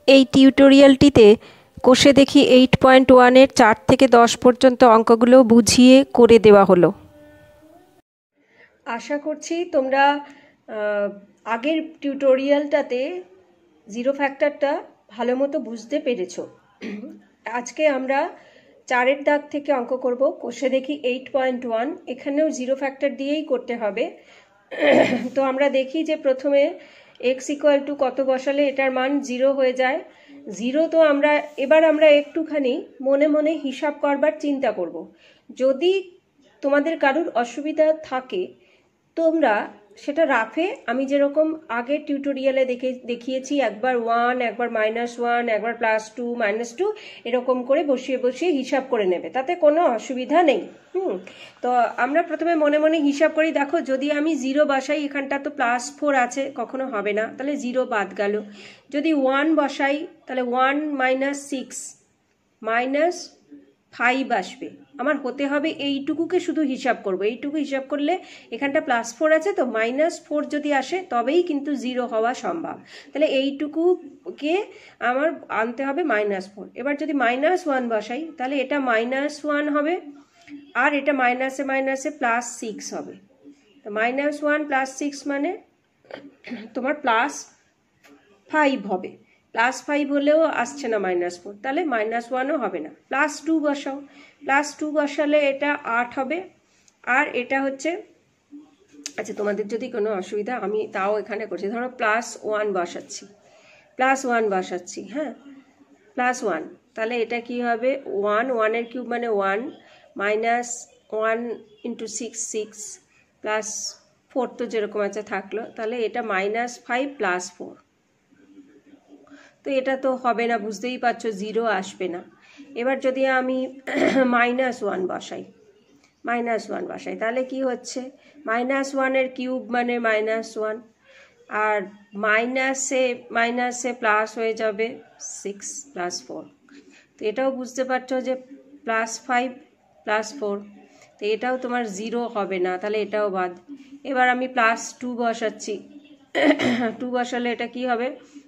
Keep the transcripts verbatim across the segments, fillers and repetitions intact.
এই টিউটোরিয়ালটিতে কোষে দেখি এইট পয়েন্ট ওয়ানের চার থেকে দশ পর্যন্ত অঙ্কগুলো বুঝিয়ে করে দেওয়া হলো। আশা করছি তোমরা আগের টিউটোরিয়ালটাতে জিরো ফ্যাক্টরটা ভালো মতো বুঝতে পেরেছো। আজকে আমরা চারের দাগ থেকে অঙ্ক করব। কোষে দেখি এইট পয়েন্ট ওয়ান, এখানেও জিরো ফ্যাক্টর দিয়েই করতে হবে। তো আমরা দেখি যে প্রথমে এক্স ইকুয়াল টু কত বসালে এটার মান জিরো হয়ে যায়। জিরো তো আমরা এবার আমরা একটুখানি মনে মনে হিসাব করবার চিন্তা করব। যদি তোমাদের কারুর অসুবিধা থাকে তোমরা সেটা রাফে আমি যেরকম আগের টিউটোরিয়ালে দেখে দেখিয়েছি একবার ওয়ান, একবার মাইনাস ওয়ান, একবার প্লাস টু, মাইনাস টু, এরকম করে বসিয়ে বসিয়ে হিসাব করে নেবে, তাতে কোনো অসুবিধা নেই। হুম তো আমরা প্রথমে মনে মনে হিসাব করি। দেখো যদি আমি জিরো বসাই, এখানটা তো প্লাস ফোর আছে, কখনো হবে না, তাহলে জিরো বাদ গেল। যদি ওয়ান বসাই তাহলে one minus six minus five আসবে। আমার হতে হবে এইটুকুকে শুধু হিসাব করব। এইটুকু হিসাব করলে এখানটা প্লাস ফোর আছে, তো মাইনাস ফোর যদি আসে তবেই কিন্তু জিরো হওয়া সম্ভব। তাহলে এইটুকুকে আমার আনতে হবে মাইনাস ফোর। এবার যদি মাইনাস ওয়ান বসাই তাহলে এটা মাইনাস ওয়ান হবে, আর এটা মাইনাসে মাইনাসে প্লাস সিক্স হবে। তো মাইনাস ওয়ান প্লাস সিক্স মানে তোমার প্লাস ফাইভ হবে। প্লাস ফাইভ হলেও আসছে না মাইনাস ফোর, তাহলে মাইনাস ওয়ানও হবে না। প্লাস টু বসাও, প্লাস টু বসালে এটা আট হবে। আর এটা হচ্ছে, আচ্ছা তোমাদের যদি কোনো অসুবিধা, আমি তাও এখানে করছি। ধরো প্লাস ওয়ান বসাচ্ছি, প্লাস ওয়ান বসাচ্ছি, হ্যাঁ প্লাস ওয়ান, তাহলে এটা কি হবে? ওয়ান, ওয়ানের কিউব মানে one, minus one into six six, plus four তো যেরকম আছে থাকলো, তাহলে এটা মাইনাস ফাইভ প্লাস ফোর। তো এটা তো হবে না, বুঝতেই পারছো জিরো আসবে না। এবার যদি আমি মাইনাস ওয়ান বসাই, মাইনাস ওয়ান বসাই তাহলে কি হচ্ছে? মাইনাস ওয়ানের কিউব মানে মাইনাস ওয়ান, আর মাইনাসে মাইনাসে প্লাস হয়ে যাবে সিক্স প্লাস ফোর। তো এটাও বুঝতে পারছো যে প্লাস ফাইভ প্লাস ফোর, তো এটাও তোমার জিরো হবে না, তাহলে এটাও বাদ। এবার আমি প্লাস টু বসাচ্ছি, টু বসালে এটা কি হবে?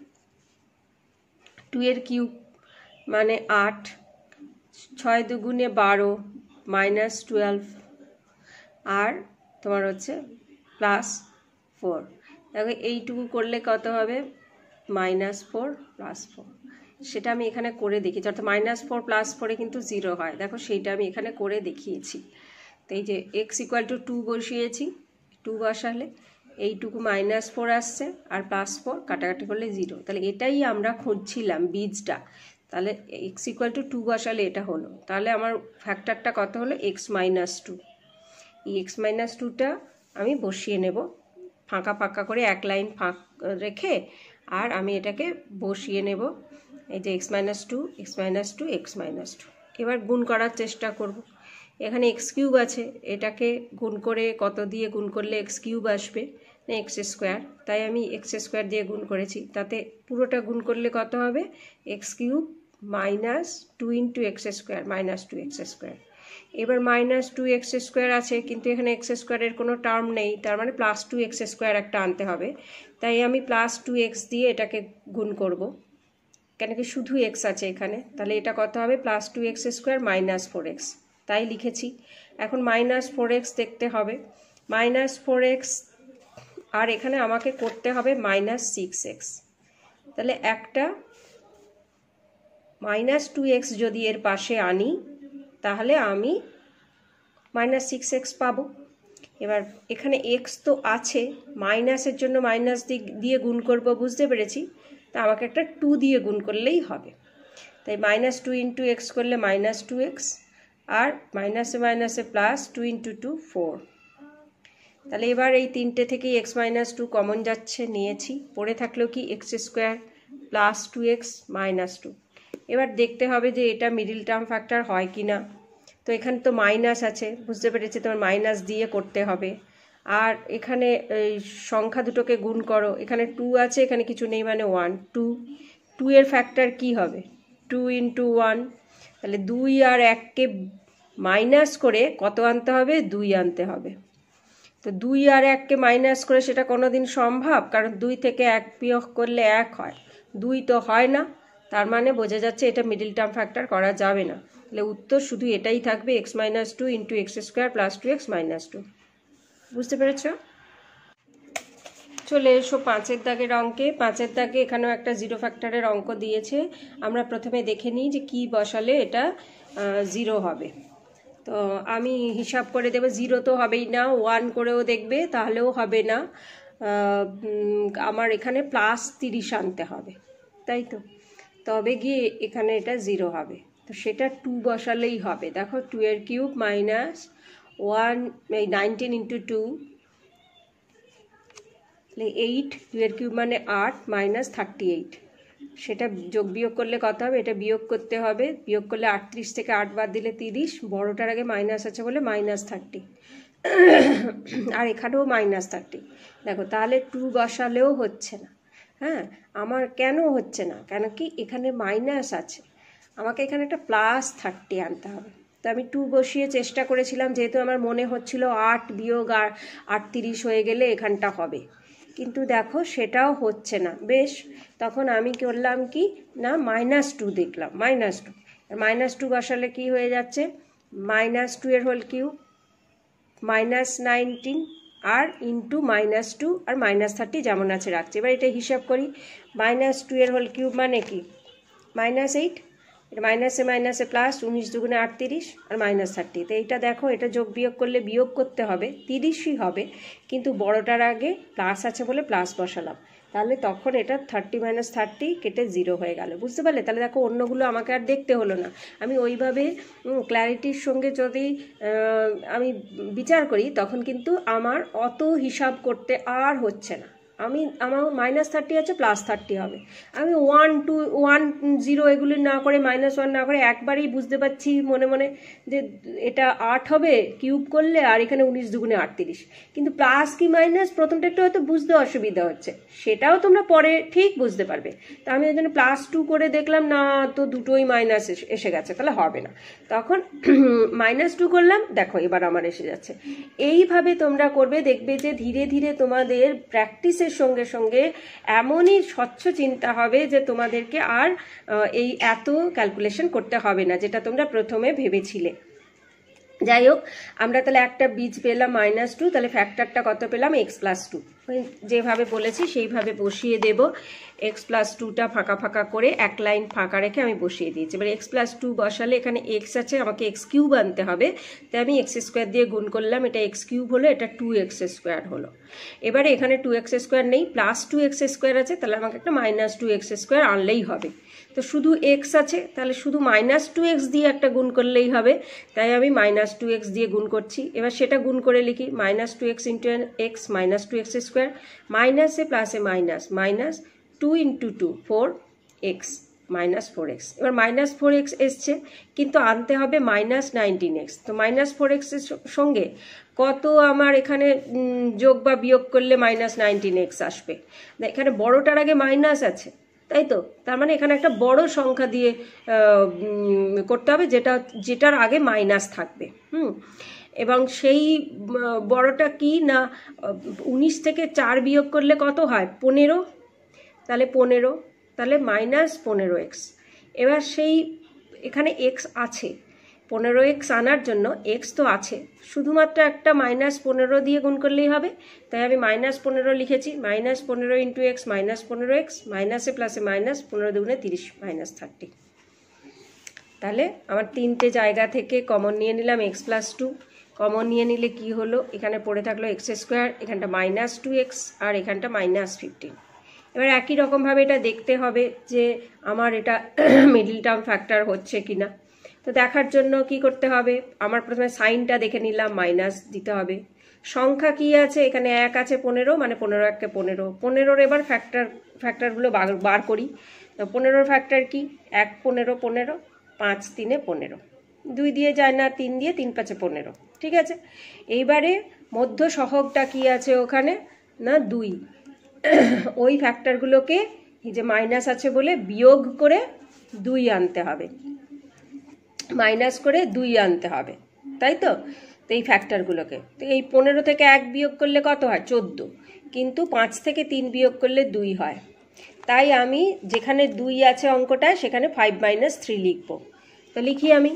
টু এর কিউব মানে আট, ছয় দুগুণে বারো, মাইনাস টুয়েলভ, আর তোমার হচ্ছে প্লাস ফোর। দেখো এইটুকু করলে কত হবে? Minus four plus four. সেটা আমি এখানে করে দেখিয়েছি, অর্থাৎ মাইনাস ফোর প্লাস ফোরে কিন্তু জিরো হয়। দেখো সেইটা আমি এখানে করে দেখিয়েছি। তো এই যে এক্স ইকুয়াল টু টু বসিয়েছি, টু বসালে এইটুকু মাইনাস ফোর আসছে, আর প্লাস ফোর কাটাকাটি করলে জিরো। তাহলে এটাই আমরা খুঁজছিলাম বীজটা। তাহলে এক্স ইকুয়াল টু টু বসালে এটা হলো। তাহলে আমার ফ্যাক্টরটা কত হলো? X minus two. এই এক্স মাইনাস টুটা আমি বসিয়ে নেব ফাঁকা ফাঁকা করে, এক লাইন ফাঁক রেখে, আর আমি এটাকে বসিয়ে নেব। এই যে x minus two, x minus two, x minus two. এবার গুণ করার চেষ্টা করব। এখানে এক্স কিউব আছে, এটাকে গুণ করে কত দিয়ে গুণ করলে এক্স কিউব আসবে? না এক্স স্কোয়ার, তাই আমি এক্স স্কোয়ার দিয়ে গুণ করেছি। তাতে পুরোটা গুণ করলে কত হবে? X cube minus two into x square, minus two x square. এবার মাইনাস টু এক্স স্কোয়ার আছে, কিন্তু এখানে এক্স স্কোয়ারের কোনো টার্ম নেই, তার মানে প্লাস টু এক্স স্কোয়ার একটা আনতে হবে। তাই আমি প্লাস টু এক্স দিয়ে এটাকে গুণ করব, কেন কি শুধু এক্স আছে এখানে। তাহলে এটা কত হবে? Plus two x square minus four x, তাই লিখেছি। এখন মাইনাস ফোর এক্স দেখতে হবে, মাইনাস ফোর এক্স, আর এখানে আমাকে করতে হবে মাইনাস সিক্স এক্স। তাহলে একটা মাইনাস টু এক্স যদি এর পাশে আনি তাহলে আমি মাইনাস সিক্স এক্স পাবো। এবার এখানে এক্স তো আছে, মাইনাসের জন্য মাইনাস দিয়ে গুণ করব, বুঝতে পেরেছি। তা আমাকে একটা টু দিয়ে গুণ করলেই হবে। তাই মাইনাস টু ইন্টু এক্স করলে মাইনাস টু এক্স, আর মাইনাসে মাইনাসে plus two into two four. তাহলে এবার এই তিনটে থেকেই এক্স মাইনাস টু কমন যাচ্ছে, নিয়েছি। পড়ে থাকলেও কি x square plus two x minus two. এবার দেখতে হবে যে এটা মিডিল টার্ম ফ্যাক্টর হয় কি না। তো এখানে তো মাইনাস আছে, বুঝতে পেরেছি, তোমার মাইনাস দিয়ে করতে হবে। আর এখানে এই সংখ্যা দুটোকে গুণ করো, এখানে টু আছে, এখানে কিছু নেই মানে ওয়ান। টু টু এর ফ্যাক্টর কি হবে? Two into one. তাহলে দুই আর এককে মাইনাস করে কত আনতে হবে? দুই আনতে হবে। তো দুই আর এককে মাইনাস করে সেটা কোনো দিন সম্ভব? কারণ দুই থেকে এক বিয়োগ করলে এক হয়, দুই তো হয় না। তার মানে বোঝা যাচ্ছে এটা মিডল টার্ম ফ্যাক্টর করা যাবে না। তাহলে উত্তর শুধু এটাই থাকবে, x minus two into x square plus two x minus two. বুঝতে পেরেছ? চলে এসো পাঁচের দাগের অঙ্কে। পাঁচের দাগে এখানেও একটা জিরো ফ্যাক্টরের অঙ্ক দিয়েছে। আমরা প্রথমে দেখে নিই যে কি বসালে এটা জিরো হবে। তো আমি হিসাব করে দেবো, জিরো তো হবেই না, ওয়ান করেও দেখবে তাহলেও হবে না, আমার এখানে প্লাস তিরিশ আনতে হবে, তাই তো? তবে গিয়ে এখানে এটা জিরো হবে। তো সেটা টু বসালেই হবে। দেখো টু এর কিউব মাইনাস ওয়ান, এই nineteen into two eight, two এর কিউব মানে আট, মাইনাস থার্টি এইট। সেটা যোগ বিয়োগ করলে কত হবে? এটা বিয়োগ করতে হবে, বিয়োগ করলে আটত্রিশ থেকে আট বাদ দিলে তিরিশ, বড়টার আগে মাইনাস আছে বলে মাইনাস থার্টি, আর এখানেও মাইনাস থার্টি। দেখো তাহলে টু বসালেও হচ্ছে না। হ্যাঁ, আমার কেন হচ্ছে না? কেন কি এখানে মাইনাস আছে, আমাকে এখানে একটা প্লাস থার্টি আনতে হবে। তো আমি টু বসিয়ে চেষ্টা করেছিলাম, যেহেতু আমার মনে হচ্ছিল আট বিয়োগ আর আটত্রিশ হয়ে গেলে এখানটা হবে, কিন্তু দেখো সেটাও হচ্ছে না। বেশ, তখন আমি করলাম কি না, মাইনাস টু দেখলাম, মাইনাস টু মাইনাস টু বসালে কি হয়ে যাচ্ছে, মাইনাস টু এর হোল কিউব মাইনাস নাইনটিন আর ইন্টু মাইনাস টু আর মাইনাস থার্টি যেমন আছে রাখছি। এবার এটা হিসাব করি, মাইনাস টু এর হোল কিউব মানে কি মাইনাস এইট, এটা মাইনাসে মাইনাসে প্লাস, উনিশ দুগুণে আটত্রিশ আর মাইনাস থার্টি। তো এইটা দেখো, এটা যোগ বিয়োগ করলে বিয়োগ করতে হবে, তিরিশই হবে, কিন্তু বড়টার আগে প্লাস আছে বলে প্লাস বসালাম, তাহলে তখন এটা থার্টি মাইনাস থার্টি কেটে জিরো হয়ে গেল। বুঝতে পারলে? তাহলে দেখো অন্যগুলো আমাকে আর দেখতে হলো না। আমি ওইভাবে ক্ল্যারিটির সঙ্গে যদি আমি বিচার করি তখন কিন্তু আমার অত হিসাব করতে আর হচ্ছে না। আমি আমার মাইনাস থার্টি আছে, প্লাস থার্টি হবে, আমি ওয়ান টু ওয়ান জিরো এগুলি না করে মাইনাস ওয়ান না করে একবারেই বুঝতে পারছি মনে মনে যে এটা আট হবে কিউব করলে, আর এখানে উনিশ দুগুণে আটত্রিশ। কিন্তু প্লাস কি মাইনাস প্রথমটা একটু হয়তো বুঝতে অসুবিধা হচ্ছে, সেটাও তোমরা পরে ঠিক বুঝতে পারবে। তা আমি ওই জন্য প্লাস টু করে দেখলাম, না তো দুটোই মাইনাস এসে গেছে, তাহলে হবে না। তখন মাইনাস টু করলাম, দেখো এবার আমার এসে যাচ্ছে। এইভাবে তোমরা করবে, দেখবে যে ধীরে ধীরে তোমাদের প্র্যাকটিসের সঙ্গে সঙ্গে এমনই স্বচ্ছ চিন্তা হবে যে তোমাদেরকে আর এই এত ক্যালকুলেশন করতে হবে না, যেটা তোমরা প্রথমে ভেবেছিলে। যাই হোক, আমরা তাহলে একটা বীজ পেলাম মাইনাস টু, তাহলে ফ্যাক্টরটা কত পেলাম? X plus two. যেভাবে বলেছি সেইভাবে বসিয়ে দেব। এক্স প্লাস টুটা ফাঁকা ফাঁকা করে এক লাইন ফাঁকা রেখে আমি বসিয়ে দিয়েছি। এবার এক্স প্লাস টু বসালে এখানে এক্স আছে, আমাকে এক্স কিউব আনতে হবে, তাই আমি এক্স স্কোয়ার দিয়ে গুণ করলাম, এটা এক্স কিউব হলো, এটা টু এক্স স্কোয়ার হলো। এবারে এখানে টু এক্স স্কোয়ার নেই, প্লাস টু এক্স স্কোয়ার আছে, তাহলে আমাকে একটা মাইনাস টু এক্স স্কোয়ার আনলেই হবে। তো শুধু এক্স আছে, তাহলে শুধু মাইনাস টু এক্স দিয়ে একটা গুণ করলেই হবে, তাই আমি মাইনাস টু এক্স দিয়ে গুণ করছি। এবার সেটা গুণ করে লিখি, minus two x into x minus two x square, মাইনাসে প্লাসে minus, minus two into two four x minus four x. এবার মাইনাস ফোর এক্স এসছে, কিন্তু আনতে হবে মাইনাস নাইনটিন এক্স। তো মাইনাস ফোর এক্সের সঙ্গে কত আমার এখানে যোগ বা বিয়োগ করলে মাইনাস নাইনটিন এক্স আসবে? এখানে বড়টার আগে মাইনাস আছে, তাই তো? তার মানে এখানে একটা বড় সংখ্যা দিয়ে করতে হবে, যেটা যেটার আগে মাইনাস থাকবে। হুম এবং সেই বড়টা কি না, উনিশ থেকে চার বিয়োগ করলে কত হয়? পনেরো। তাহলে পনেরো, তাহলে মাইনাস পনেরো এক্স। এবার সেই এখানে এক্স আছে, পনেরো এক্স আনার জন্য এক্স তো আছে, শুধুমাত্র একটা মাইনাস পনেরো দিয়ে গুণ করলেই হবে, তাই আমি মাইনাস পনেরো লিখেছি। মাইনাস পনেরো ইন্টু এক্স মাইনাস পনেরো এক্স, মাইনাসে প্লাসে মাইনাস, পনেরো দুগুণে তিরিশ, মাইনাস থার্টি। তাহলে আমার তিনটে জায়গা থেকে কমন নিয়ে নিলাম এক্স প্লাস টু। কমন নিয়ে নিলে কি হলো, এখানে পড়ে থাকলো এক্স স্কোয়ার, এখানটা মাইনাস টু এক্স আর এখানটা মাইনাস ফিফটিন। এবার একই রকমভাবে এটা দেখতে হবে যে আমার এটা মিডল টার্ম ফ্যাক্টর হচ্ছে কি না। তো দেখার জন্য কি করতে হবে, আমার প্রথমে সাইনটা দেখে নিলাম, মাইনাস দিতে হবে। সংখ্যা কি আছে, এখানে এক আছে পনেরো, মানে পনেরো একে পনেরো। পনেরোর এবার ফ্যাক্টর ফ্যাক্টরগুলো বার করি। পনেরোর ফ্যাক্টর কি, এক পনেরো পনেরো, পাঁচ তিনে পনেরো, দুই দিয়ে যায় না, তিন দিয়ে, তিন পাঁচে পনেরো। ঠিক আছে, এইবারে মধ্য সহগটা কি আছে ওখানে না, দুই। ওই ফ্যাক্টরগুলোকে এই যে মাইনাস আছে বলে বিয়োগ করে দুই আনতে হবে, মাইনাস করে দুই আনতে হবে, তাই তো? তো এই ফ্যাক্টরগুলোকে, তো এই পনেরো থেকে এক বিয়োগ করলে কত হয়? চোদ্দো। কিন্তু পাঁচ থেকে তিন বিয়োগ করলে দুই হয়, তাই আমি যেখানে দুই আছে অঙ্কটায় সেখানে ফাইভ মাইনাস থ্রি লিখবো। তো লিখি আমি,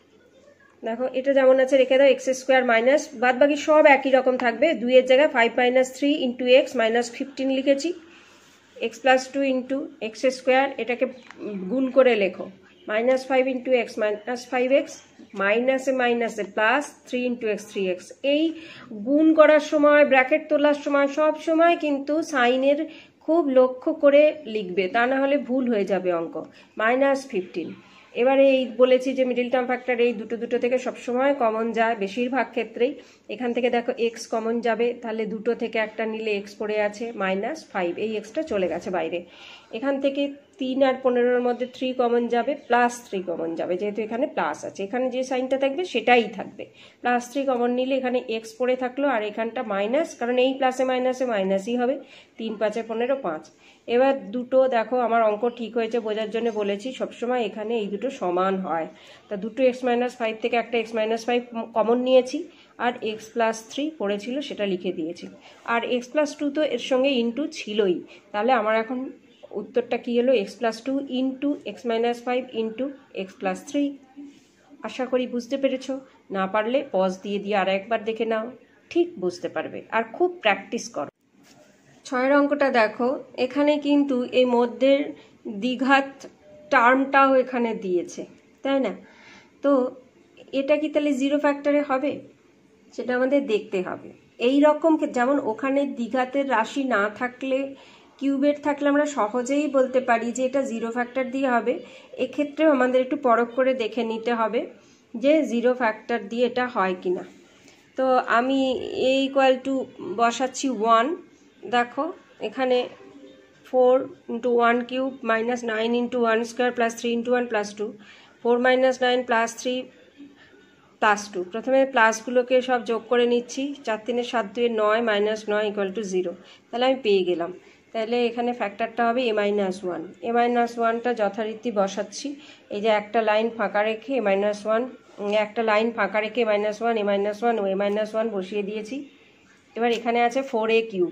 দেখো এটা যেমন আছে রেখে দাও, এক্স স্কোয়ার মাইনাস, বাদ বাকি সব একই রকম থাকবে, দুইয়ের জায়গায় five minus three into x minus fifteen লিখেছি, x plus two into x square, এটাকে গুণ করে লেখো, minus five into x minus five x, মাইনাসে মাইনাসে plus three into x three x. এই গুণ করার সময়, ব্র্যাকেট তোলার সময় সব সময় কিন্তু সাইনের খুব লক্ষ্য করে লিখবে, তা না হলে ভুল হয়ে যাবে অঙ্ক। মাইনাস ফিফটিন, এবারে এই বলেছি যে মিডিল টার্ম ফ্যাক্টর এই দুটো দুটো থেকে সবসময় কমন যায় বেশিরভাগ ক্ষেত্রেই। এখান থেকে দেখো এক্স কমন যাবে, তাহলে দুটো থেকে একটা নিলে এক্স পড়ে আছে মাইনাস ফাইভ, এই এক্সটা চলে গেছে বাইরে। এখান থেকে তিন আর পনেরোর মধ্যে থ্রি কমন যাবে, প্লাস থ্রি কমন যাবে, যেহেতু এখানে প্লাস আছে, এখানে যে সাইনটা থাকবে সেটাই থাকবে। প্লাস থ্রি কমন নিলে এখানে এক্স পড়ে থাকলো, আর এখানটা মাইনাস, কারণ এই প্লাসে মাইনাসে মাইনাসই হবে, তিন পাঁচে পনেরো, পাঁচ। এবার দুটো দেখো আমার অঙ্ক ঠিক হয়েছে বোঝার জন্য বলেছি, সবসময় এখানে এই দুটো সমান হয়। তা দুটো এক্স মাইনাস ফাইভ থেকে একটা এক্স মাইনাস ফাইভ কমন নিয়েছি, আর এক্স প্লাস থ্রি পড়েছিল সেটা লিখে দিয়েছি, আর এক্স প্লাস টু তো এর সঙ্গে ইন্টু ছিলই, তাহলে আমার এখন উত্তরটা কী হলো, x plus two into x minus five into x plus three. আশা করি বুঝতে পেরেছ, না পারলে পজ দিয়ে দিয়ে আর একবার দেখে নাও, ঠিক বুঝতে পারবে, আর খুব প্র্যাকটিস করো। ছয়ের অঙ্কটা দেখো, এখানে কিন্তু এই মধ্যের দ্বিঘাত টার্মটাও এখানে দিয়েছে, তাই না? তো এটা কি তাহলে জিরো ফ্যাক্টরে হবে, সেটা আমাদের দেখতে হবে। এই রকম যেমন ওখানে দ্বিঘাতের রাশি না থাকলে, কিউবের থাকলে আমরা সহজেই বলতে পারি যে এটা জিরো ফ্যাক্টর দিয়ে হবে, এক্ষেত্রেও আমাদের একটু পরখ করে দেখে নিতে হবে যে জিরো ফ্যাক্টর দিয়ে এটা হয় কি না। তো আমি এ ইকুয়াল টু বসাচ্ছি ওয়ান, দেখো এখানে four into one cube minus nine into one square plus three into one plus two, four minus nine plus three plus two. প্রথমে প্লাসগুলোকে সব যোগ করে নিচ্ছি, চার তিনে সাত দুয়ে নয়, মাইনাস নয় ইকুয়াল টু জিরো, তাহলে আমি পেয়ে গেলাম। তাহলে এখানে ফ্যাক্টরটা হবে a minus one, a minus ওয়ানটা যথারীতি বসাচ্ছি, এই যে একটা লাইন ফাঁকা রেখে এ মাইনাস ওয়ান, একটা লাইন ফাঁকা রেখে a minus one, a minus one ও এ মাইনাস ওয়ান বসিয়ে দিয়েছি। এবার এখানে আছে ফোর এ কিউব,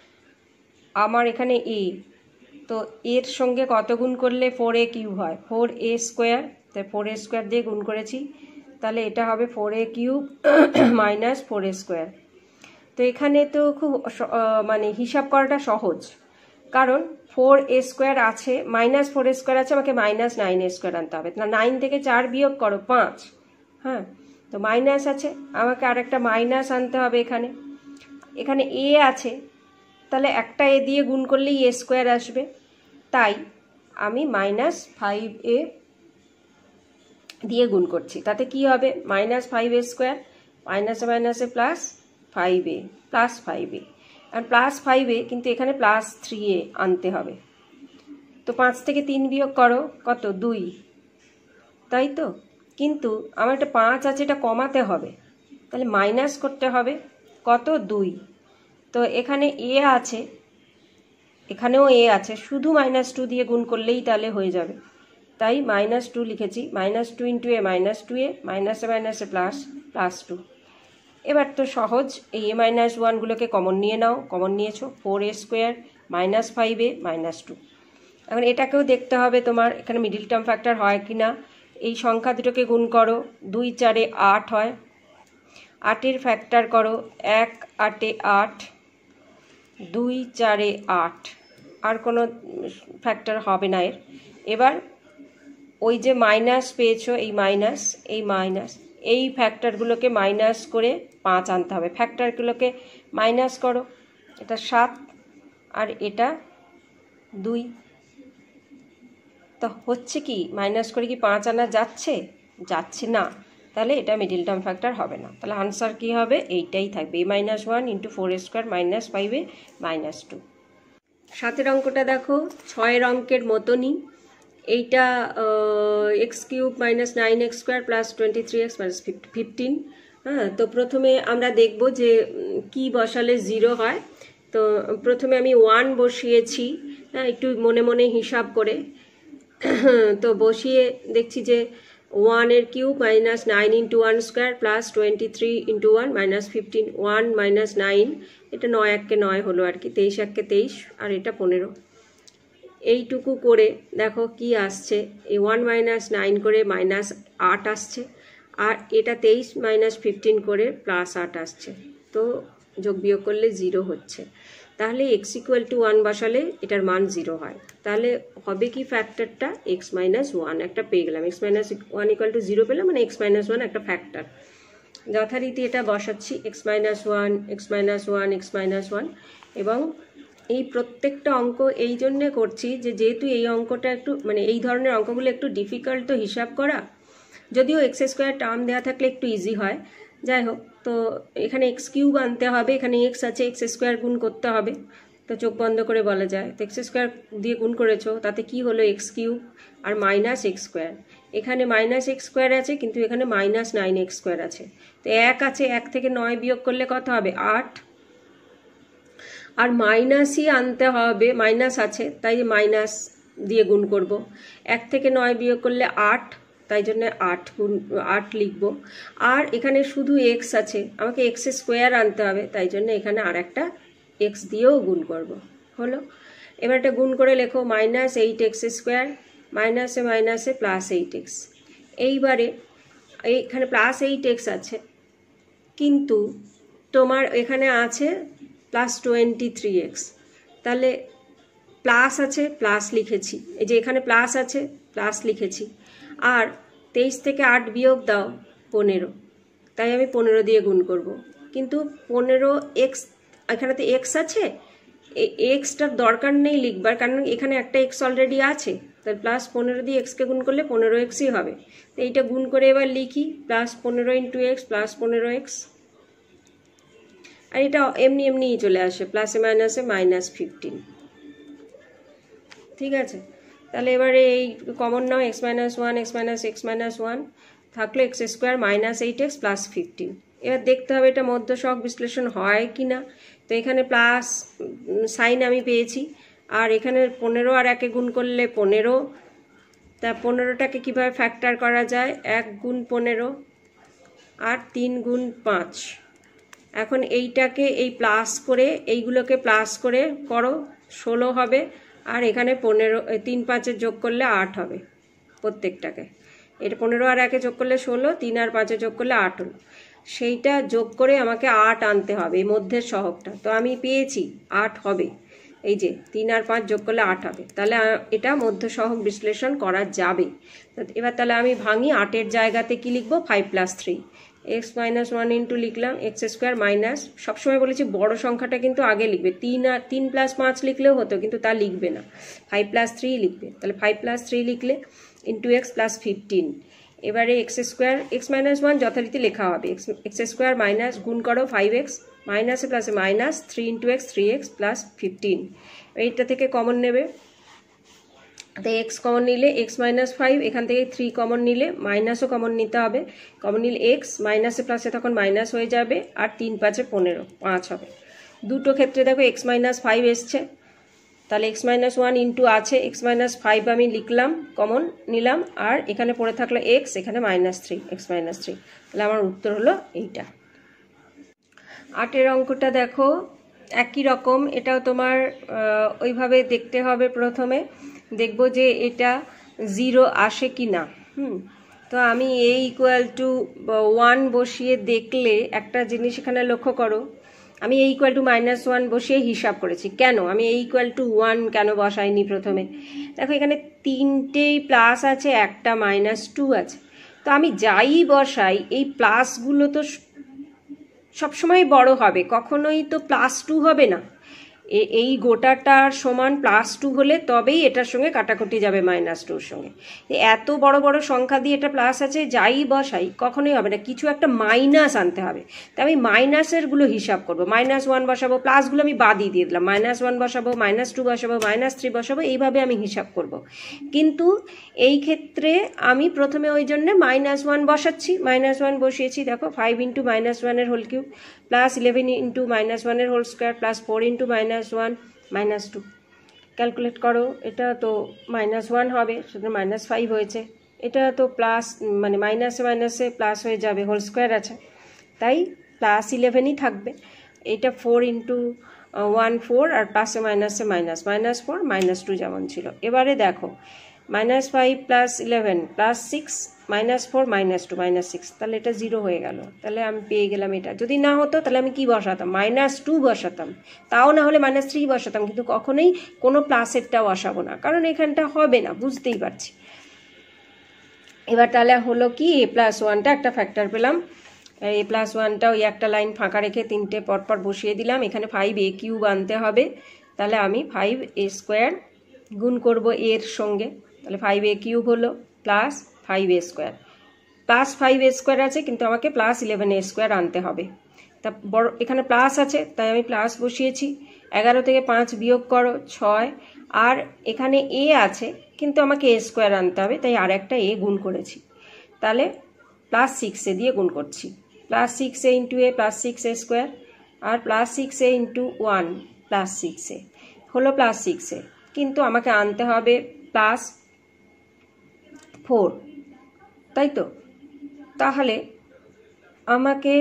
আমার এখানে এ, তো এর সঙ্গে কত গুণ করলে ফোর এ কিউব হয়, ফোর এ স্কোয়ার, তাই ফোর এ স্কোয়ার দিয়ে গুণ করেছি, তাহলে এটা হবে four a cube minus four a square. তো এখানে তো খুব মানে হিসাব করাটা সহজ, কারণ ফোর এ স্কোয়ার আছে, মাইনাস ফোর এ স্কোয়ার আছে, আমাকে মাইনাস নাইন এ স্কোয়ার আনতে হবে, তাহলে নাইন থেকে চার বিয়োগ করো পাঁচ, হ্যাঁ, তো মাইনাস আছে, আমাকে আরেকটা মাইনাস আনতে হবে এখানে। এখানে এ আছে, তাহলে একটা এ দিয়ে গুণ করলেই এ স্কোয়ার আসবে, তাই আমি মাইনাস ফাইভ এ দিয়ে গুণ করছি, তাতে কি হবে মাইনাস ফাইভ এ স্কোয়ার, মাইনাসে মাইনাসে plus five a, plus five a, আর প্লাস ফাইভ এ কিন্তু এখানে প্লাস থ্রি এ আনতে হবে। তো পাঁচ থেকে তিন বিয়োগ করো কত, দুই, তাই তো, কিন্তু আমার একটা পাঁচ আছে, এটা কমাতে হবে, তাহলে মাইনাস করতে হবে কত, দুই। তো এখানে এ আছে, এখানেও এ আছে, শুধু মাইনাস টু দিয়ে গুণ করলেই তাহলে হয়ে যাবে, তাই মাইনাস টু লিখেছি, minus two into a minus two a, মাইনাসে মাইনাসে প্লাস, প্লাস টু। এবার তো সহজ, এই এ মাইনাস ওয়ানগুলোকে কমন নিয়ে নাও, কমন নিয়েছো, four a square minus five a minus two. এখন এটাকেও দেখতে হবে তোমার এখানে মিডিল টার্ম ফ্যাক্টর হয় কি না। এই সংখ্যা দুটোকে গুণ করো, দুই চারে আট হয়, আটের ফ্যাক্টর করো, এক আটে আট, দুই চারে আট, আর কোনো ফ্যাক্টর হবে না এর। এবার ওই যে মাইনাস পেয়েছো, এই মাইনাস, এই মাইনাস, এই ফ্যাক্টরগুলোকে মাইনাস করে পাঁচ আনতে হবে, ফ্যাক্টরগুলোকে মাইনাস করো, এটা সাত আর এটা দুই, তো হচ্ছে কি মাইনাস করে কি পাঁচ আনা যাচ্ছে, যাচ্ছে না, তাহলে এটা মিডিল টার্ম ফ্যাক্টর হবে না। তাহলে আনসার কি হবে, এইটাই থাকবে, a minus one into four square minus five a minus two. সাতের অঙ্কটা দেখো, ছয়ের অঙ্কের মতনই, এইটা x cube minus nine x square plus twenty three x minus fifteen. হ্যাঁ, তো প্রথমে আমরা দেখব যে কি বসালে জিরো হয়। তো প্রথমে আমি ওয়ান বসিয়েছি, হ্যাঁ, একটু মনে মনে হিসাব করে, তো বসিয়ে দেখছি যে ওয়ানের cube minus nine into one square plus twenty three into one minus fifteen, one minus nine, এটা নয় এককে নয় হলো আর কি, তেইশ এককে তেইশ, আর এটা পনেরো। এইটুকু করে দেখো কি আসছে, এই ওয়ান মাইনাস নাইন করে মাইনাস আট আসছে, আর এটা তেইশ মাইনাস ফিফটিন করে প্লাস আট আসছে। তো যোগ বিয়োগ করলে জিরো হচ্ছে। তাহলে এক্স ইকুয়াল টু ওয়ান বসালে এটার মান জিরো হয়। তাহলে হবে কি ফ্যাক্টরটা এক্স মাইনাস ওয়ান একটা পেয়ে গেলাম। X minus one equal to zero পেলাম, মানে এক্স মাইনাস ওয়ান একটা ফ্যাক্টর। যথারীতি এটা বসাচ্ছি, x minus one, x minus one, x minus one. এবং এই প্রত্যেকটা অঙ্ক এই জন্যে করছি যে যেহেতু এই অঙ্কটা একটু মানে এই ধরনের অঙ্কগুলো একটু ডিফিকাল্ট তো হিসাব করা, যদিও এক্স স্কোয়ার টার্ম দেওয়া থাকলে একটু ইজি হয়। যাই হোক, তো এখানে এক্স কিউব আনতে হবে, এখানে এক্স আছে, এক্স স্কোয়ার গুণ করতে হবে। তো চোখ বন্ধ করে বলা যায়, তো এক্স স্কোয়ার দিয়ে গুণ করেছো, তাতে কি হলো এক্স কিউব আর মাইনাস এক্স স্কোয়ার। এখানে মাইনাস এক্স স্কোয়ার আছে, কিন্তু এখানে মাইনাস নাইন এক্স স্কোয়ার আছে। তো এক আছে, এক থেকে নয় বিয়োগ করলে কত হবে আট, আর মাইনাসই আনতে হবে, মাইনাস আছে তাই মাইনাস দিয়ে গুণ করব। এক থেকে নয় বিয়োগ করলে আট, তাই জন্য আট গুণ আট লিখব। আর এখানে শুধু এক্স আছে, আমাকে এক্স স্কোয়ার আনতে হবে, তাই জন্য এখানে আর একটা এক্স দিয়েও গুণ করব। হলো, এবার এটা গুণ করে লেখো মাইনাস এইট এক্স স্কোয়ার, মাইনাসে মাইনাসে প্লাস এইট এক্স। এইবারে এইখানে প্লাস এইট এক্স আছে, কিন্তু তোমার এখানে আছে প্লাস টোয়েন্টি থ্রি এক্স। তাহলে প্লাস আছে, প্লাস লিখেছি, এই যে এখানে প্লাস আছে, প্লাস লিখেছি। আর তেইশ থেকে আট বিয়োগ দাও পনেরো, তাই আমি পনেরো দিয়ে গুণ করব। কিন্তু পনেরো এক্স, এখানে তো এক্স আছে, এই এক্সটার দরকার নেই লিখবার, কারণ এখানে একটা এক্স অলরেডি আছে। তাই প্লাস পনেরো দিয়ে এক্সকে গুণ করলে পনেরো এক্সই হবে। তো এইটা গুণ করে এবার লিখি প্লাস পনেরো ইন্টু এক্স প্লাস পনেরো এক্স। আর এটা এমনি এমনিই চলে আসে, প্লাসে মাইনাসে মাইনাস ফিফটিন। ঠিক আছে, তাহলে এবারে এই কমন নাও x minus one, x minus x minus one থাকলো x square minus eight x plus fifteen. এবার দেখতে হবে এটা মধ্য সহগ বিশ্লেষণ হয় কি না। তো এখানে প্লাস সাইন আমি পেয়েছি, আর এখানে পনেরো আর একে গুণ করলে পনেরো। তা পনেরোটাকে কীভাবে ফ্যাক্টর করা যায়, এক গুণ পনেরো আর তিন গুণ পাঁচ। এখন এইটাকে এই প্লাস করে এইগুলোকে প্লাস করে করো, ষোলো হবে। আর এখানে পনেরো, তিন পাঁচের যোগ করলে আট হবে প্রত্যেকটাকে। এটা পনেরো আর একে যোগ করলে ষোলো, তিন আর পাঁচে যোগ করলে আট হলো। সেইটা যোগ করে আমাকে আট আনতে হবে এই মধ্যের সহগটা। তো আমি পেয়েছি আট হবে, এই যে তিন আর পাঁচ যোগ করলে আট হবে। তাহলে এটা মধ্য সহগ বিশ্লেষণ করা যাবে। এবার তাহলে আমি ভাঙি, আটের জায়গাতে কি লিখবো, five plus three x minus one into লিখলাম এক্স স্কোয়ার মাইনাস, সবসময় বলেছি বড় সংখ্যাটা কিন্তু আগে লিখবে। তিন আর তিন প্লাস পাঁচ লিখলেও হতো, কিন্তু তা লিখবে না, ফাইভ প্লাস থ্রি লিখবে। তাহলে ফাইভ প্লাস থ্রি লিখলে ইন্টু এক্স প্লাস ফিফটিন। এবারে x square x minus one যথারীতি লেখা হবে, এক্স এক্স স্কোয়ার মাইনাস গুণ করো ফাইভ এক্স মাইনাসে প্লাসে minus three into x three x plus fifteen. এইটা থেকে কমন নেবে, তো এক্স কমন নিলে এক্স মাইনাস ফাইভ, এখান থেকে থ্রি কমন নিলে মাইনাসও কমন নিতে হবে। কমন নিলে এক্স মাইনাসে প্লাসে তখন মাইনাস হয়ে যাবে, আর তিন পাঁচে পনেরো, পাঁচ হবে। দুটো ক্ষেত্রে দেখো এক্স মাইনাস ফাইভ এসছে, তাহলে এক্স মাইনাস ওয়ান ইন্টু আছে এক্স মাইনাস ফাইভ আমি লিখলাম, কমন নিলাম। আর এখানে পড়ে থাকলো এক্স, এখানে minus three, x minus three. তাহলে আমার উত্তর হলো এইটা। আটের অঙ্কটা দেখো একই রকম, এটাও তোমার ওইভাবে দেখতে হবে। প্রথমে দেখব যে এটা জিরো আসে কি না। হুম তো আমি এ ইকুয়াল টু ওয়ান বসিয়ে দেখলে একটা জিনিস এখানে লক্ষ্য করো, আমি a equal to minus one বসিয়ে হিসাব করেছি। কেন আমি এ ইকুয়াল টু ওয়ান কেন বসাইনি প্রথমে? দেখো এখানে তিনটেই প্লাস আছে, একটা মাইনাস টু আছে। তো আমি যাই বসাই এই প্লাসগুলো তো সবসময় বড় হবে, কখনোই তো প্লাস টু হবে না। এই গোটাটার সমান প্লাস টু হলে তবেই এটার সঙ্গে কাটাকুটি যাবে মাইনাস টুর সঙ্গে। এত বড় বড় সংখ্যা দিয়ে এটা প্লাস আছে, যাই বসাই কখনোই হবে না, কিছু একটা মাইনাস আনতে হবে। তাই আমি মাইনাসেরগুলো হিসাব করব, মাইনাস ওয়ান বসাবো, প্লাসগুলো আমি বাদই দিয়ে দিলাম, মাইনাস ওয়ান বসাবো, মাইনাস টু বসাবো, মাইনাস থ্রি বসাবো, এইভাবে আমি হিসাব করব। কিন্তু এই ক্ষেত্রে আমি প্রথমে ওই জন্য মাইনাস ওয়ান বসাচ্ছি, মাইনাস ওয়ান বসিয়েছি। দেখো ফাইভ ইন্টু মাইনাস ওয়ানের whole cube plus eleven into minus ওয়ানের whole square plus four into minus one minus two. Calculate করো, এটা তো মাইনাস ওয়ান হবে, সেটা মাইনাস ফাইভ হয়েছে। এটা তো প্লাস মানে মাইনাসে মাইনাসে প্লাস হয়ে যাবে, হোল স্কোয়ার আছে, তাই প্লাস ইলেভেনই থাকবে। এটা ফোর ইন্টু ওয়ান ফোর আর প্লাসে মাইনাসে minus minus four minus two যেমন ছিল। এবারে দেখো minus five plus eleven plus six minus four minus two minus six, তাহলে এটা জিরো হয়ে গেল। তাহলে আমি পেয়ে গেলাম এটা। যদি না হতো তাহলে আমি কি বসাতাম, মাইনাস টু বসাতাম, তাও না হলে মাইনাস থ্রি বসাতাম, কিন্তু কখনোই কোনো প্লাসেরটা বসাবো না, কারণ এখানটা হবে না, বুঝতেই পারছি। এবার তাহলে হলো কি, এ প্লাস ওয়ানটা একটা ফ্যাক্টর পেলাম, এ প্লাস ওয়ানটা ওই একটা লাইন ফাঁকা রেখে তিনটে পরপর বসিয়ে দিলাম। এখানে ফাইভ এ কিউব আনতে হবে, তাহলে আমি ফাইভ এ স্কোয়ার গুণ করব এর সঙ্গে, তাহলে ফাইভ এ কিউব হলো plus five a square, plus five a square আছে কিন্তু আমাকে প্লাস ইলেভেন এ স্কোয়ার আনতে হবে। তা বড় এখানে প্লাস আছে তাই আমি প্লাস বসিয়েছি। এগারো থেকে পাঁচ বিয়োগ করো ছয়, আর এখানে এ আছে কিন্তু আমাকে এ স্কোয়ার আনতে হবে, তাই আর একটা এ গুণ করেছি। তাহলে প্লাস সিক্স এ দিয়ে গুণ করছি, plus six a into a plus six a square, আর plus six a into one plus six a হলো প্লাস সিক্স এ, কিন্তু আমাকে আনতে হবে প্লাস ফোর, তাই তো? তাহলে আমাকে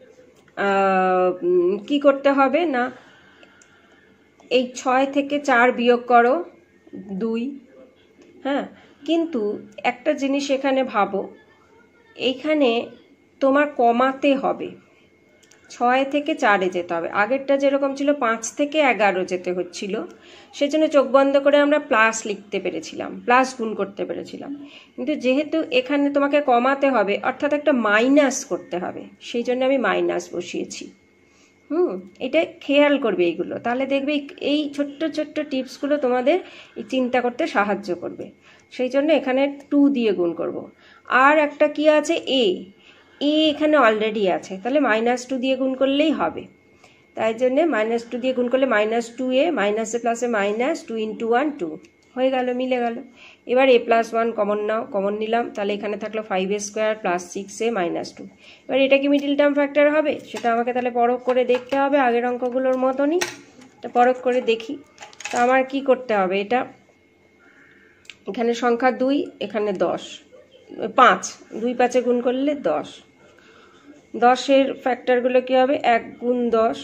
কি করতে হবে না, এই ছয় থেকে চার বিয়োগ করো দুই, হ্যাঁ, কিন্তু একটা জিনিস এখানে ভাবো, এইখানে তোমার কমাতে হবে, ছয় থেকে চারে যেতে হবে। আগেরটা যেরকম ছিল পাঁচ থেকে এগারো যেতে হচ্ছিল, সেজন্য চোখ বন্ধ করে আমরা প্লাস লিখতে পেরেছিলাম, প্লাস গুণ করতে পেরেছিলাম। কিন্তু যেহেতু এখানে তোমাকে কমাতে হবে, অর্থাৎ একটা মাইনাস করতে হবে, সেই জন্য আমি মাইনাস বসিয়েছি। হুম এটা খেয়াল করবে এইগুলো, তাহলে দেখবে এই ছোট্ট ছোট্ট টিপসগুলো তোমাদের চিন্তা করতে সাহায্য করবে। সেই জন্য এখানে টু দিয়ে গুণ করব। আর একটা কি আছে, এ এ এখানে অলরেডি আছে, তাহলে মাইনাস টু দিয়ে গুণ করলেই হবে। তাই জন্যে মাইনাস টু দিয়ে গুণ করলে মাইনাস টু এ মাইনাসে প্লাসে minus two into one two হয়ে গেল, মিলে গেল। এবার এ প্লাস ওয়ান কমন নাও, কমন নিলাম, তাহলে এখানে থাকলো five a square plus six a minus two. এবার এটা কি মিডিল টার্ম ফ্যাক্টর হবে, সেটা আমাকে তাহলে পরখ করে দেখতে হবে, আগের অঙ্কগুলোর মতনই এটা পরখ করে দেখি। তো আমার কি করতে হবে, এটা এখানে সংখ্যা দুই, এখানে দশ, পাঁচ, দুই পাঁচে গুণ করলে দশ, দশের ফ্যাক্টরগুলো কী হবে, এক গুণ দশ,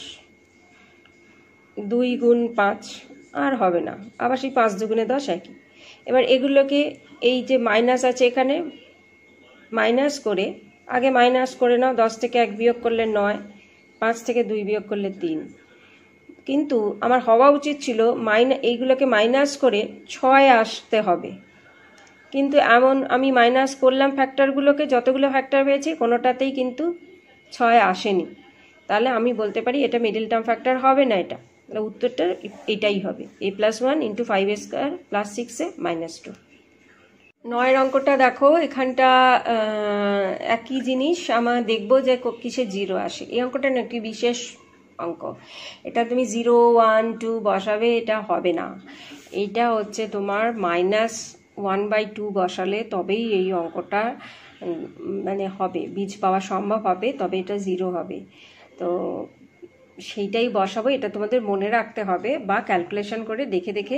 দুই গুণ পাঁচ, আর হবে না, আবার সেই পাঁচ দুগুণে দশ একই। এবার এগুলোকে এই যে মাইনাস আছে এখানে মাইনাস করে, আগে মাইনাস করে নাও, দশ থেকে এক বিয়োগ করলে নয়, পাঁচ থেকে দুই বিয়োগ করলে তিন, কিন্তু আমার হওয়া উচিত ছিল মাইনা এইগুলোকে মাইনাস করে ছয় আসতে হবে, কিন্তু এমন আমি মাইনাস করলাম ফ্যাক্টরগুলোকে, যতগুলো ফ্যাক্টর পেয়েছি কোনোটাতেই কিন্তু ছয় আসেনি। তাহলে আমি বলতে পারি এটা মিডিল টার্ম ফ্যাক্টর হবে না, এটা তাহলে উত্তরটা এটাই হবে, a plus one into five a square plus six a minus two. নয়ের অঙ্কটা দেখো, এখানটা একই জিনিস আমরা দেখবো যে কিসে জিরো আসে। এই অঙ্কটা না একটি বিশেষ অঙ্ক, এটা তুমি জিরো ওয়ান টু বসাবে, এটা হবে না, এইটা হচ্ছে তোমার মাইনাস ওয়ান বাই টু বসালে তবেই এই অঙ্কটা মানে হবে, বীজ পাওয়া সম্ভব হবে, তবে এটা জিরো হবে। তো সেইটাই বসাবো, এটা তোমাদের মনে রাখতে হবে বা ক্যালকুলেশন করে দেখে দেখে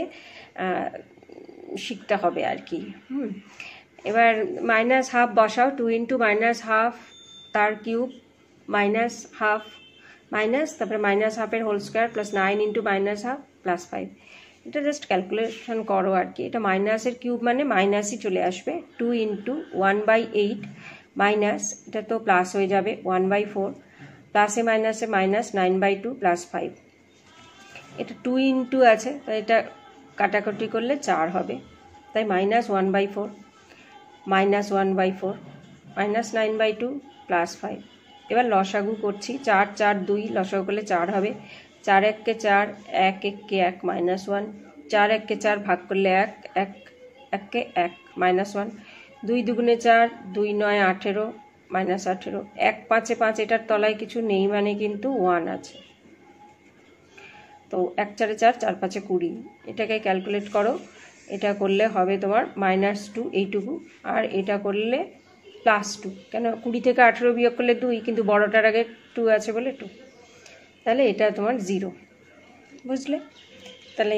শিখতে হবে আর কি। হুম এবার মাইনাস হাফ বসাও, টু ইন্টু মাইনাস হাফ তার কিউব মাইনাস হাফ মাইনাস, তারপরে মাইনাস হাফের whole square plus nine into minus half plus five. এটা জাস্ট ক্যালকুলেশন করো আর কি, এটা মাইনাসের কিউব মানে মাইনাসই চলে আসবে, two into one by eight minus, এটা তো প্লাস হয়ে যাবে ওয়ান বাই ফোর, প্লাসে মাইনাসে minus nine by two plus five, এটা টু ইন্টু আছে তাই এটা কাটাকুটি করলে চার হবে, তাই minus one by four minus one by four minus nine by two plus five. এবার লসাগু করছি, চার চার দুই লসাগু করলে চার হবে, চার এককে চার, এক এককে এক মাইনাস ওয়ান, চার এককে চার ভাগ করলে এক, এক এককে এক মাইনাস ওয়ান, দুই দুগুণে চার, দুই নয় আঠেরো মাইনাস আঠেরো, এক পাঁচে পাঁচ, এটার তলায় কিছু নেই মানে কিন্তু ওয়ান আছে, তো এক চারে চার, চার পাঁচে কুড়ি, এটাকে ক্যালকুলেট করো, এটা করলে হবে তোমার মাইনাস টু এইটুকু, আর এটা করলে প্লাস টু, কেন কুড়ি থেকে আঠেরো বিয়োগ করলে দুই, কিন্তু বড়টার আগে টু আছে বলে টু, তাহলে এটা তোমার জিরো, বুঝলে? তাহলে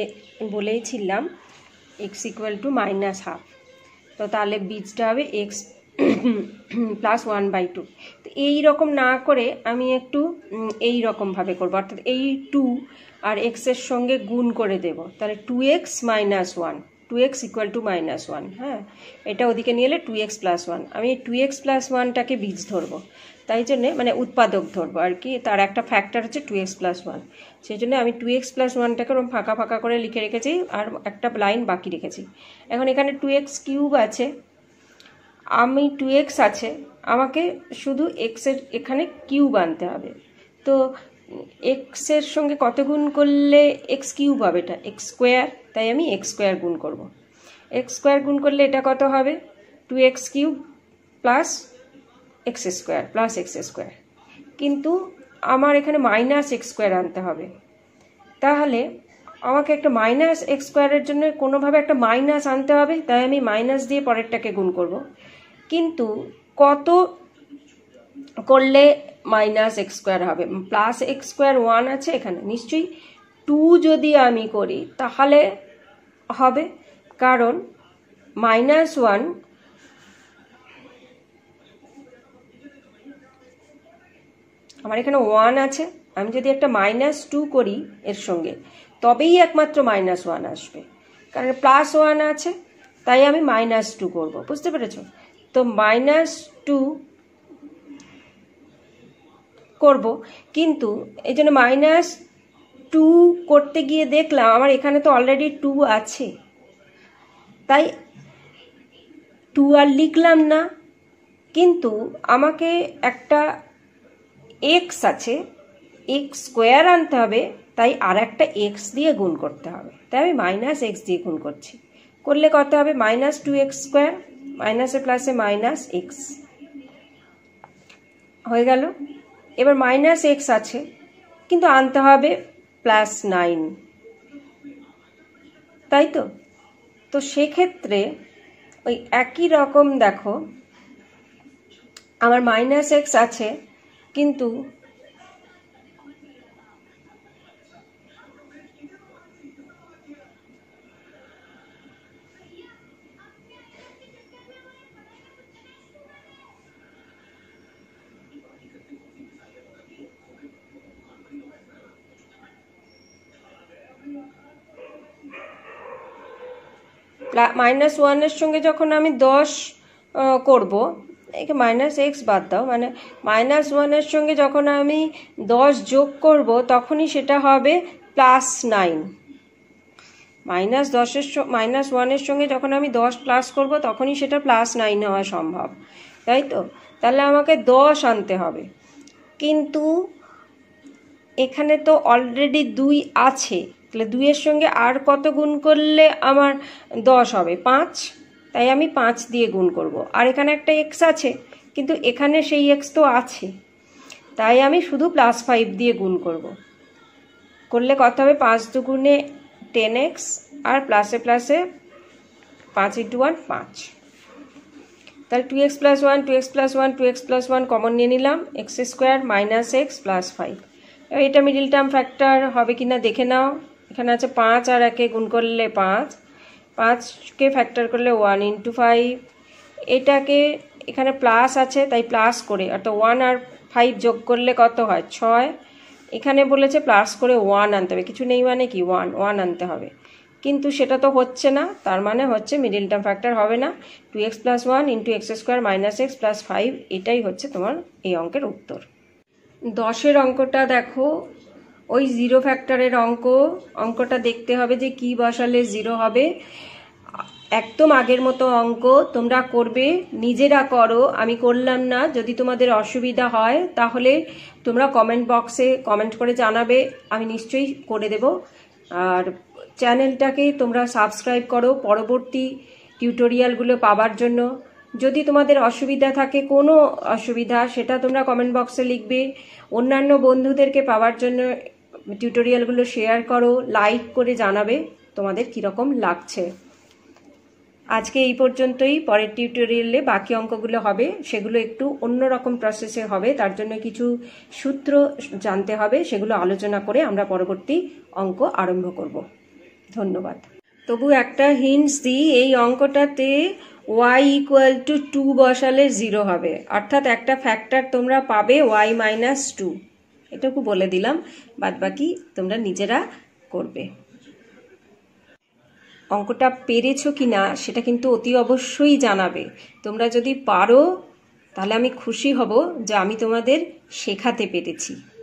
বলেইছিলাম x equal to minus half, তো তাহলে বীজটা হবে x plus one by two. তো এইরকম না করে আমি একটু এই রকমভাবে করবো, অর্থাৎ এই টু আর এক্সের সঙ্গে গুণ করে দেব, তাহলে two x minus one, two x equal to minus one. হ্যাঁ, এটা ওদিকে নিয়ে এলে টু এক্স প্লাস ওয়ান, আমি টু এক্স প্লাস ওয়ানটাকে বীজ ধরবো, তাই জন্যে মানে উৎপাদক ধরবো আর কি, তার একটা ফ্যাক্টর হচ্ছে টু এক্স প্লাস ওয়ান, সেই জন্য আমি টু এক্স প্লাস ওয়ানটাকে ওরকম ফাঁকা ফাঁকা করে লিখে রেখেছি আর একটা লাইন বাকি রেখেছি। এখন এখানে টু এক্স কিউব আছে, আমি টু এক্স আছে, আমাকে শুধু এক্সের এখানে কিউব আনতে হবে। তো এক্সের সঙ্গে কত গুণ করলে এক্স কিউব হবে? এটা এক্স স্কোয়ার, তাই আমি এক্স স্কোয়ার গুণ করব। এক্স স্কোয়ার গুণ করলে এটা কত হবে? Two x cube plus x square plus x square, কিন্তু আমার এখানে মাইনাস এক্স স্কোয়ার আনতে হবে, তাহলে আমাকে একটা মাইনাস এক্স স্কোয়ারের জন্য কোনোভাবে একটা মাইনাস আনতে হবে, তাই আমি মাইনাস দিয়ে পরেরটাকে গুণ করব। কিন্তু কত করলে মাইনাস এক্স স্কোয়ার হবে? প্লাস এক্স স্কোয়ার ওয়ান আছে এখানে, নিশ্চয়ই টু যদি আমি করি তাহলে হবে, কারণ মাইনাস ওয়ান আমার এখানে ওয়ান আছে, আমি যদি একটা মাইনাস টু করি এর সঙ্গে তবেই একমাত্র মাইনাস ওয়ান আসবে, কারণ প্লাস ওয়ান আছে, তাই আমি মাইনাস টু করবো, বুঝতে পেরেছ? তো মাইনাস টু করব, কিন্তু এই জন্য মাইনাস টু করতে গিয়ে দেখলাম আমার এখানে তো অলরেডি টু আছে, তাই টু আর লিখলাম না, কিন্তু আমাকে একটা এক্স আছে, এক্স স্কোয়ার আনতে হবে, তাই আর একটা এক্স দিয়ে গুণ করতে হবে, তাই আমি মাইনাস এক্স দিয়ে গুণ করছি। করলে কত হবে? মাইনাস টু এক্স স্কোয়ার, মাইনাসে প্লাসে মাইনাস এক্স হয়ে গেল। এবার মাইনাস এক্স আছে, কিন্তু আনতে হবে প্লাস নাইন, তাই তো? তো সেক্ষেত্রে ওই একই রকম দেখো, আমার মাইনাস এক্স আছে, কিন্তু মাইনাস ওয়ানের সঙ্গে যখন আমি দশ করব, একে মাইনাস এক্স বাদ দাও, মানে মাইনাস ওয়ানের সঙ্গে যখন আমি দশ যোগ করব তখনই সেটা হবে প্লাস নাইন। মাইনাস দশের মাইনাস ওয়ানের সঙ্গে যখন আমি দশ প্লাস করব তখনই সেটা প্লাস নাইন হওয়া সম্ভব, তাই তো? তাহলে আমাকে দশ আনতে হবে, কিন্তু এখানে তো অলরেডি দুই আছে, তাহলে দুইয়ের সঙ্গে আর কত গুণ করলে আমার দশ হবে? পাঁচ, তাই আমি পাঁচ দিয়ে গুণ করব। আর এখানে একটা এক্স আছে, কিন্তু এখানে সেই এক্স তো আছে, তাই আমি শুধু প্লাস ফাইভ দিয়ে গুণ করব। করলে কত হবে? পাঁচ দুগুণে টেন এক্স, আর প্লাসে প্লাসে পাঁচ ইন্টু ওয়ান পাঁচ, তাহলে two x plus one, two x plus one, two x plus one common নিয়ে নিলাম, x square minus x plus five. এবার এটা মিডিল টার্ম ফ্যাক্টর হবে কি না দেখে নাও, এখানে আছে পাঁচ আর একে গুণ করলে পাঁচ, পাঁচকে ফ্যাক্টর করলে ওয়ান ইন্টু ফাইভ, এটাকে এখানে প্লাস আছে তাই প্লাস করে, অর্থাৎ ওয়ান আর ফাইভ যোগ করলে কত হয়? ছয়। এখানে বলেছে প্লাস করে ওয়ান আনতে হবে, কিছু নেই মানে কি, ওয়ান ওয়ান আনতে হবে, কিন্তু সেটা তো হচ্ছে না, তার মানে হচ্ছে মিডিল টার্ম ফ্যাক্টর হবে না। Two x plus one into x square minus x plus five, এটাই হচ্ছে তোমার এই অঙ্কের উত্তর। দশের অঙ্কটা দেখো, ওই জিরো ফ্যাক্টরের অঙ্ক, অঙ্কটা দেখতে হবে যে কি বসালে জিরো হবে। একদম আগের মতো অঙ্ক তোমরা করবে, নিজেরা করো, আমি করলাম না। যদি তোমাদের অসুবিধা হয় তাহলে তোমরা কমেন্ট বক্সে কমেন্ট করে জানাবে, আমি নিশ্চয়ই করে দেব। আর চ্যানেলটাকে তোমরা সাবস্ক্রাইব করো পরবর্তী টিউটোরিয়ালগুলো পাওয়ার জন্য। যদি তোমাদের অসুবিধা থাকে, কোনো অসুবিধা, সেটা তোমরা কমেন্ট বক্সে লিখবে। অন্যান্য বন্ধুদেরকে পাওয়ার জন্য টিউটোরিয়ালগুলো শেয়ার করো, লাইক করে জানাবে তোমাদের কীরকম লাগছে। আজকে এই পর্যন্তই, পরের টিউটোরিয়ালে বাকি অঙ্কগুলো হবে, সেগুলো একটু অন্যরকম প্রসেসে হবে, তার জন্য কিছু সূত্র জানতে হবে, সেগুলো আলোচনা করে আমরা পরবর্তী অঙ্ক আরম্ভ করব। ধন্যবাদ। তবু একটা হিন্টস দিই, এই অঙ্কটাতে ওয়াই ইকুয়াল টু টু বসালে জিরো হবে, অর্থাৎ একটা ফ্যাক্টর তোমরা পাবে ওয়াই মাইনাস টু। এটুকু বলে দিলাম, বাদ বাকি তোমরা নিজেরা করবে। অঙ্কটা পেরেছো কি না সেটা কিন্তু অতি অবশ্যই জানাবে। তোমরা যদি পারো তাহলে আমি খুশি হব যে আমি তোমাদের শেখাতে পেরেছি।